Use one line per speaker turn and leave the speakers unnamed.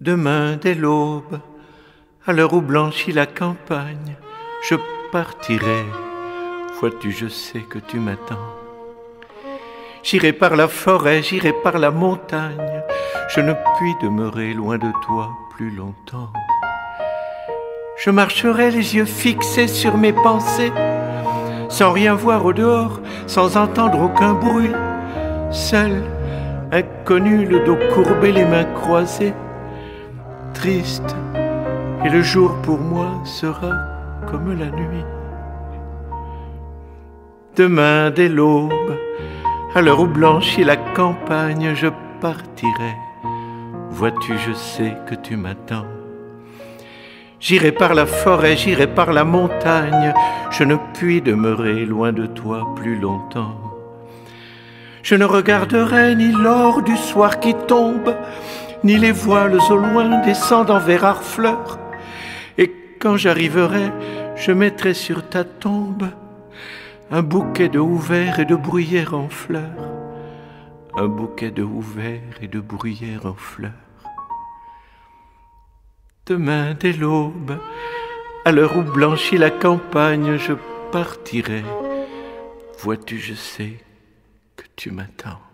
Demain dès l'aube, à l'heure où blanchit la campagne, je partirai. Vois-tu, je sais que tu m'attends. J'irai par la forêt, j'irai par la montagne, je ne puis demeurer loin de toi plus longtemps. Je marcherai les yeux fixés sur mes pensées, sans rien voir au dehors, sans entendre aucun bruit, seul, inconnu, le dos courbé, les mains croisées, triste, et le jour pour moi sera comme la nuit. Demain dès l'aube, à l'heure où blanchit la campagne, je partirai. Vois-tu, je sais que tu m'attends. J'irai par la forêt, j'irai par la montagne, je ne puis demeurer loin de toi plus longtemps. Je ne regarderai ni l'or du soir qui tombe, ni les voiles au loin descendant vers Harfleur. Et quand j'arriverai, je mettrai sur ta tombe un bouquet de houverts et de bruyères en fleurs. Un bouquet de houverts et de bruyères en fleurs. Demain dès l'aube, à l'heure où blanchit la campagne, je partirai. Vois-tu, je sais que tu m'attends.